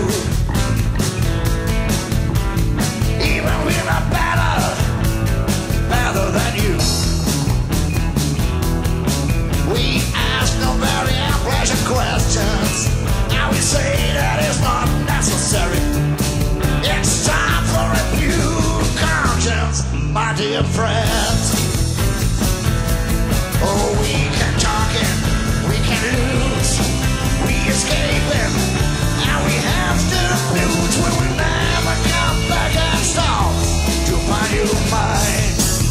Even we're not better than you. We ask no very unpleasant questions. Now we say that it's not necessary. It's time for a new conscience, my dear friends. Oh, we can talk and we can lose. We escape and we have to lose. We will never come back and stop to find your mind.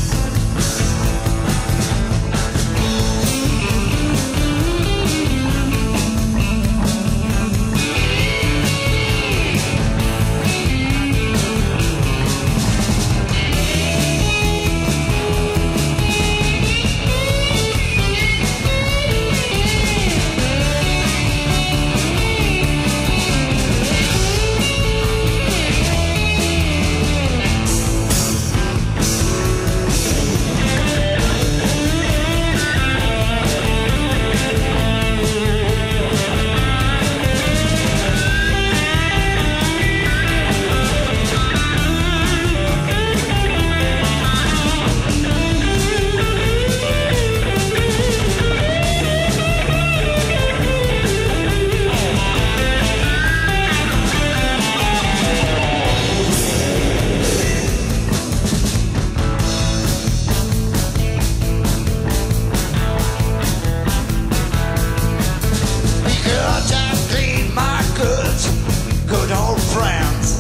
Good old friends.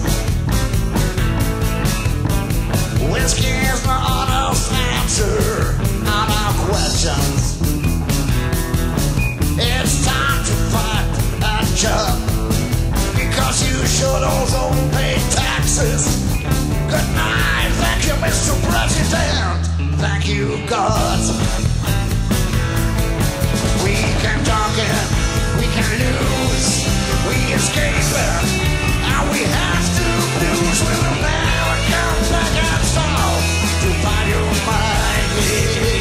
Whiskey is the honest answer on our questions. It's time to fight and jump, because you should also pay taxes. Good night, thank you, Mr. President. Thank you, God. We can talk and we can lose. We escape and we have to lose. We will never come back and stop to find your mind.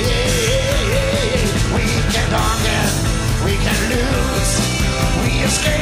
We can talk and we can lose. We escape.